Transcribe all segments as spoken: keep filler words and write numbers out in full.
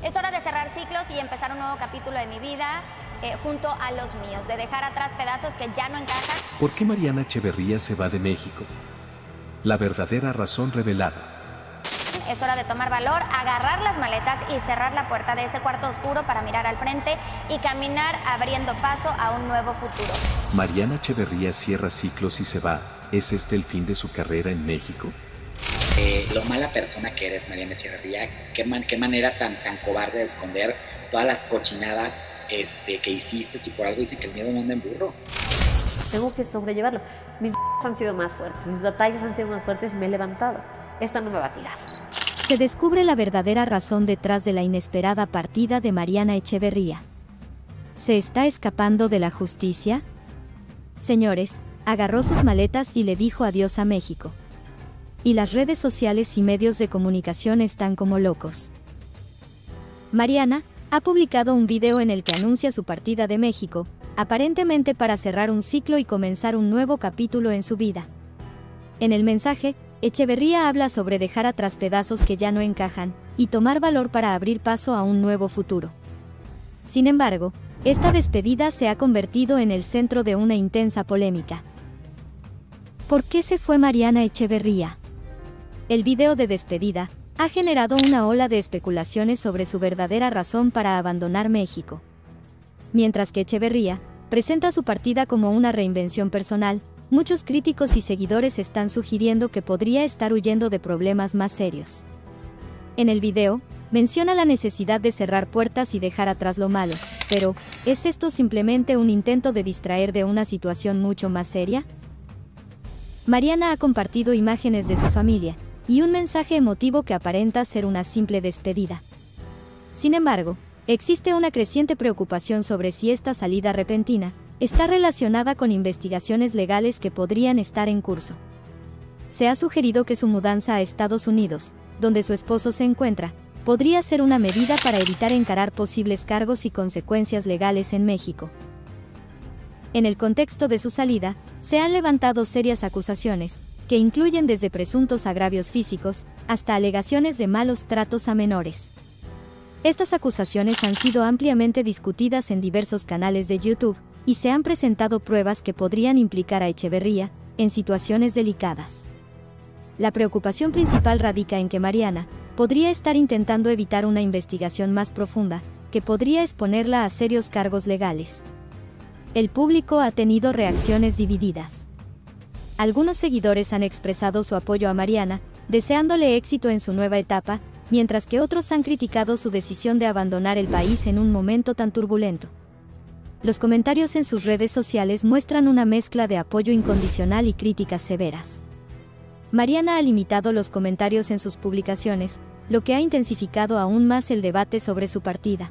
Es hora de cerrar ciclos y empezar un nuevo capítulo de mi vida eh, junto a los míos, de dejar atrás pedazos que ya no encajan. ¿Por qué Mariana Echeverría se va de México? La verdadera razón revelada. Es hora de tomar valor, agarrar las maletas y cerrar la puerta de ese cuarto oscuro para mirar al frente y caminar abriendo paso a un nuevo futuro. Mariana Echeverría cierra ciclos y se va. ¿Es este el fin de su carrera en México? Eh, lo mala persona que eres, Mariana Echeverría, qué, man, qué manera tan, tan cobarde de esconder todas las cochinadas este, que hiciste, si por algo dicen que el miedo no anda en burro. Tengo que sobrellevarlo. Mis han sido más fuertes, mis batallas han sido más fuertes y me he levantado. Esta no me va a tirar. Se descubre la verdadera razón detrás de la inesperada partida de Mariana Echeverría. ¿Se está escapando de la justicia? Señores, agarró sus maletas y le dijo adiós a México. Y las redes sociales y medios de comunicación están como locos. Mariana ha publicado un video en el que anuncia su partida de México, aparentemente para cerrar un ciclo y comenzar un nuevo capítulo en su vida. En el mensaje, Echeverría habla sobre dejar atrás pedazos que ya no encajan y tomar valor para abrir paso a un nuevo futuro. Sin embargo, esta despedida se ha convertido en el centro de una intensa polémica. ¿Por qué se fue Mariana Echeverría? El video de despedida ha generado una ola de especulaciones sobre su verdadera razón para abandonar México. Mientras que Echeverría presenta su partida como una reinvención personal, muchos críticos y seguidores están sugiriendo que podría estar huyendo de problemas más serios. En el video, menciona la necesidad de cerrar puertas y dejar atrás lo malo, pero ¿es esto simplemente un intento de distraer de una situación mucho más seria? Mariana ha compartido imágenes de su familia y un mensaje emotivo que aparenta ser una simple despedida. Sin embargo, existe una creciente preocupación sobre si esta salida repentina está relacionada con investigaciones legales que podrían estar en curso. Se ha sugerido que su mudanza a Estados Unidos, donde su esposo se encuentra, podría ser una medida para evitar encarar posibles cargos y consecuencias legales en México. En el contexto de su salida, se han levantado serias acusaciones, que incluyen desde presuntos agravios físicos hasta alegaciones de malos tratos a menores. Estas acusaciones han sido ampliamente discutidas en diversos canales de YouTube, y se han presentado pruebas que podrían implicar a Echeverría en situaciones delicadas. La preocupación principal radica en que Mariana podría estar intentando evitar una investigación más profunda, que podría exponerla a serios cargos legales. El público ha tenido reacciones divididas. Algunos seguidores han expresado su apoyo a Mariana, deseándole éxito en su nueva etapa, mientras que otros han criticado su decisión de abandonar el país en un momento tan turbulento. Los comentarios en sus redes sociales muestran una mezcla de apoyo incondicional y críticas severas. Mariana ha limitado los comentarios en sus publicaciones, lo que ha intensificado aún más el debate sobre su partida.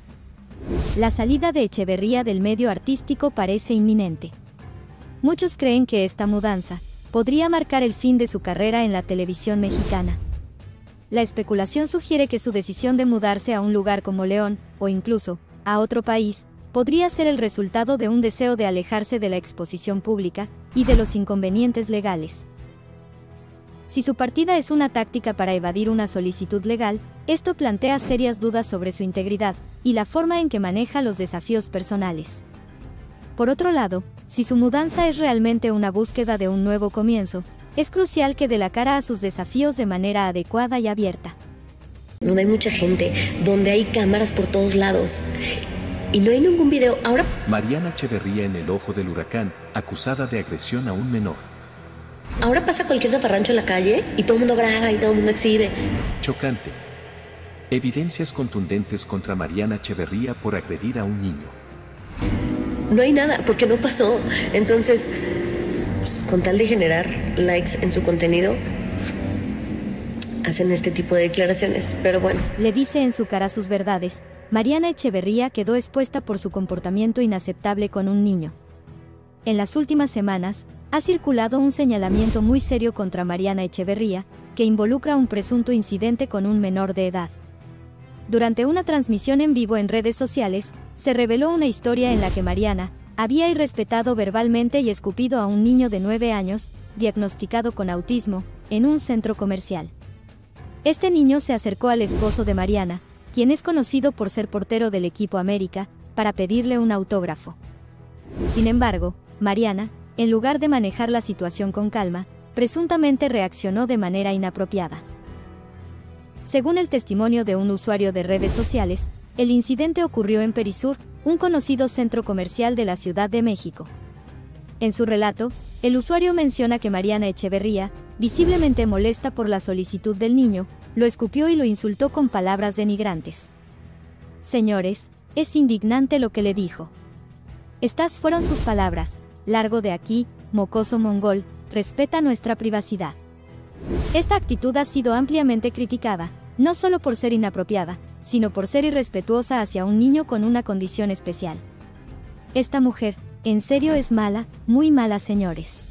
La salida de Echeverría del medio artístico parece inminente. Muchos creen que esta mudanza podría marcar el fin de su carrera en la televisión mexicana. La especulación sugiere que su decisión de mudarse a un lugar como León, o incluso a otro país, podría ser el resultado de un deseo de alejarse de la exposición pública y de los inconvenientes legales. Si su partida es una táctica para evadir una solicitud legal, esto plantea serias dudas sobre su integridad y la forma en que maneja los desafíos personales. Por otro lado, si su mudanza es realmente una búsqueda de un nuevo comienzo, es crucial que dé la cara a sus desafíos de manera adecuada y abierta. Donde hay mucha gente, donde hay cámaras por todos lados. Y no hay ningún video. Ahora... Mariana Echeverría en el ojo del huracán, acusada de agresión a un menor. Ahora pasa cualquier zafarrancho en la calle y todo el mundo graba y todo el mundo exhibe. Chocante. Evidencias contundentes contra Mariana Echeverría por agredir a un niño. No hay nada, porque no pasó. Entonces, pues, con tal de generar likes en su contenido, hacen este tipo de declaraciones, pero bueno. Le dice en su cara sus verdades. Mariana Echeverría quedó expuesta por su comportamiento inaceptable con un niño. En las últimas semanas, ha circulado un señalamiento muy serio contra Mariana Echeverría, que involucra un presunto incidente con un menor de edad. Durante una transmisión en vivo en redes sociales, se reveló una historia en la que Mariana había irrespetado verbalmente y escupido a un niño de nueve años, diagnosticado con autismo, en un centro comercial. Este niño se acercó al esposo de Mariana, quien es conocido por ser portero del equipo América, para pedirle un autógrafo. Sin embargo, Mariana, en lugar de manejar la situación con calma, presuntamente reaccionó de manera inapropiada. Según el testimonio de un usuario de redes sociales, el incidente ocurrió en Perisur, un conocido centro comercial de la Ciudad de México. En su relato, el usuario menciona que Mariana Echeverría, visiblemente molesta por la solicitud del niño, lo escupió y lo insultó con palabras denigrantes. Señores, es indignante lo que le dijo. Estas fueron sus palabras: largo de aquí, mocoso mongol, respeta nuestra privacidad. Esta actitud ha sido ampliamente criticada, no solo por ser inapropiada, sino por ser irrespetuosa hacia un niño con una condición especial. Esta mujer, en serio es mala, muy mala, señores.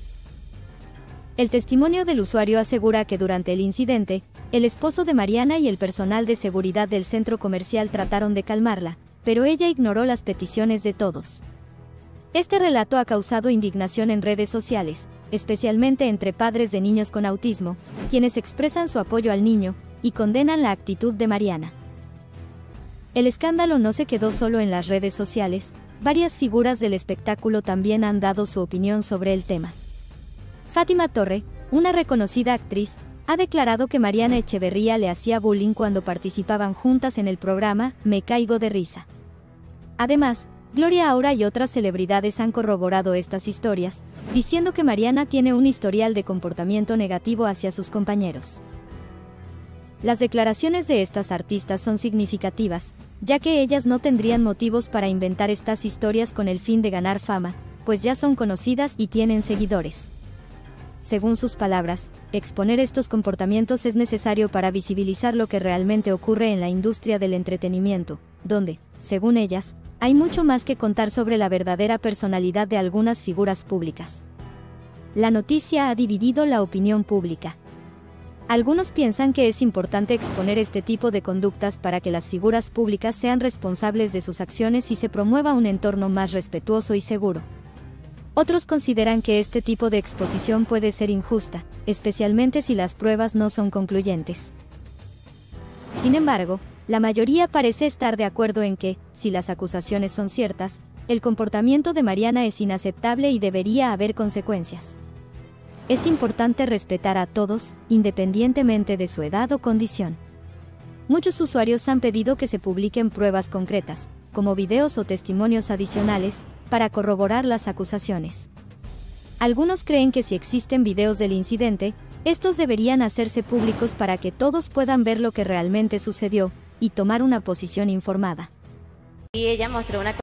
El testimonio del usuario asegura que durante el incidente, el esposo de Mariana y el personal de seguridad del centro comercial trataron de calmarla, pero ella ignoró las peticiones de todos. Este relato ha causado indignación en redes sociales, especialmente entre padres de niños con autismo, quienes expresan su apoyo al niño y condenan la actitud de Mariana. El escándalo no se quedó solo en las redes sociales, varias figuras del espectáculo también han dado su opinión sobre el tema. Fátima Torre, una reconocida actriz, ha declarado que Mariana Echeverría le hacía bullying cuando participaban juntas en el programa Me Caigo de Risa. Además, Gloria Aura y otras celebridades han corroborado estas historias, diciendo que Mariana tiene un historial de comportamiento negativo hacia sus compañeros. Las declaraciones de estas artistas son significativas, ya que ellas no tendrían motivos para inventar estas historias con el fin de ganar fama, pues ya son conocidas y tienen seguidores. Según sus palabras, exponer estos comportamientos es necesario para visibilizar lo que realmente ocurre en la industria del entretenimiento, donde, según ellas, hay mucho más que contar sobre la verdadera personalidad de algunas figuras públicas. La noticia ha dividido la opinión pública. Algunos piensan que es importante exponer este tipo de conductas para que las figuras públicas sean responsables de sus acciones y se promueva un entorno más respetuoso y seguro. Otros consideran que este tipo de exposición puede ser injusta, especialmente si las pruebas no son concluyentes. Sin embargo, la mayoría parece estar de acuerdo en que, si las acusaciones son ciertas, el comportamiento de Mariana es inaceptable y debería haber consecuencias. Es importante respetar a todos, independientemente de su edad o condición. Muchos usuarios han pedido que se publiquen pruebas concretas, como videos o testimonios adicionales, para corroborar las acusaciones. Algunos creen que si existen videos del incidente, estos deberían hacerse públicos para que todos puedan ver lo que realmente sucedió y tomar una posición informada. Y ella mostró una